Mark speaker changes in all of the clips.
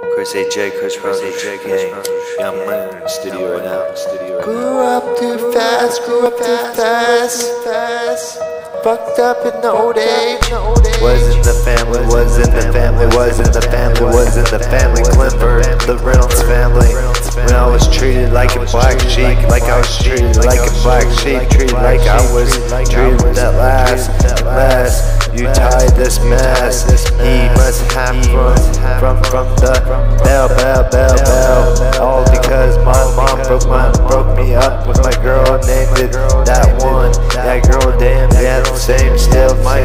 Speaker 1: Chris AJ, Chris AJ, yeah, I'm in the studio right now.
Speaker 2: Grew up too fast, fucked up in the old age.
Speaker 1: Was in the family, was in the family, was in the family, was in the family. Clifford, the Reynolds family. When I was treated like a black sheep, like I was treated like a black sheep, treated like I was treated with that last. You tied this mess. He must have from the bell. All because my mom broke me up with my girl, named it that one. That girl, damn, yeah, the same still. Might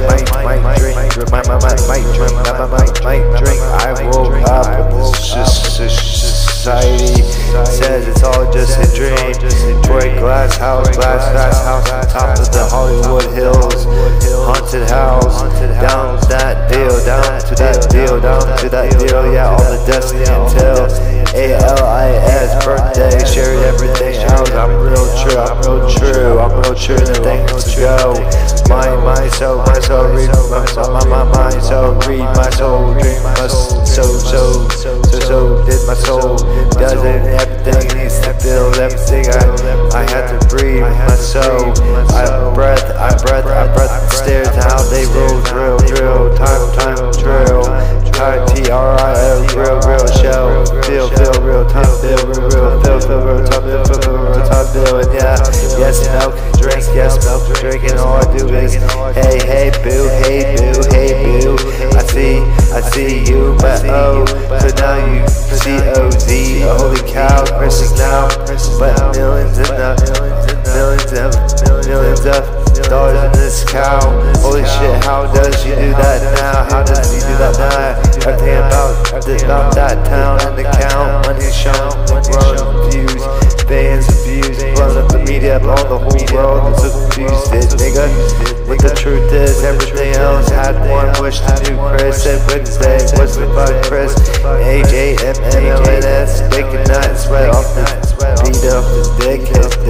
Speaker 1: drink. I woke up with society says it's all just a dream. Toy glass house on top of the Hollywood Hills. Haunted house, down to that deal, yeah, all the destiny until ALIS birthday, shared everything else. I'm real true, and the things to go. My soul, read my soul, read my soul, dream my soul, so did my soul. Does it, everything needs to build, everything I had to breathe my soul. I breath the stairs, how they roll, drill, time, drill, TRIO, real show, feel real, time, feel real, and yeah, yes, milk, drink, and all I do is, hey, boo, I see you, but oh, so now you see OZ, holy cow, Chris is now, but millions of dollars in this cow, holy shit, how does you do that now, everything about that town and the count, money shown, grown views, fans abused, blown up the media, blown the whole world is abused, nigga. What the truth is, everything else had one wish to do. Chris said Wednesday, what's the fuck, Chris? HAMMLNS, making that sweat off the beat off his dick,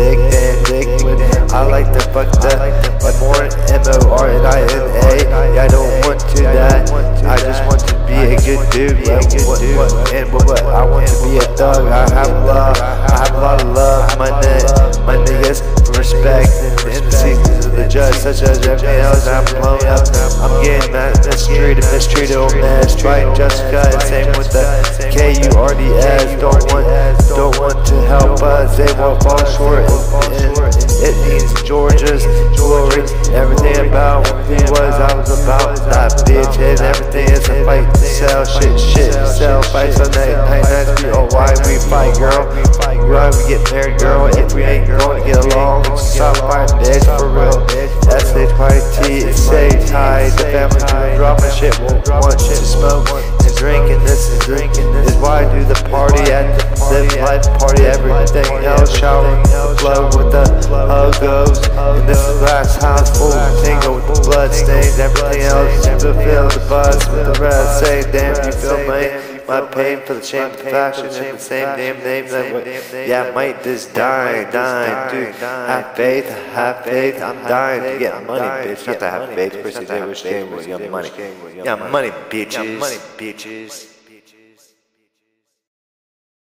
Speaker 1: I like the fuck that, more MORNINA. Yeah, I don't want to that. I just want to be a good dude. What I want to be a thug. I have a lot of love. My niggas for respect in the seasons of the judge, such as everything else. I'm blown up. I'm getting mistreated, old man. Fighting Jessica, and same with the KURDS. Don't want to help us. They won't fall short. It means Georgia's glory. Everything about who I was about that bitch, and everything is a fight to sell shit, sell fights on nights. Why we fight, girl? Why we get married, girl? If we ain't going to get along, stop fighting, bitch, for real. SHYT, it's safe, tied. The family doing dropping shit, won't want to smoke and drinking. This is why I do the party at the live life party. Everything else, showering the flow with the logos. And this is glass house full of tingle with the blood stains. Everything else, to feel the buzz with the rest. Say, damn, you feel my pain for the shame of fashion and the same damn name that yeah, might just dying, dude. Have faith, I'm dying to get money, bitch. Not to have faith, Chris AJ, which game was your money. Yeah, money, bitches.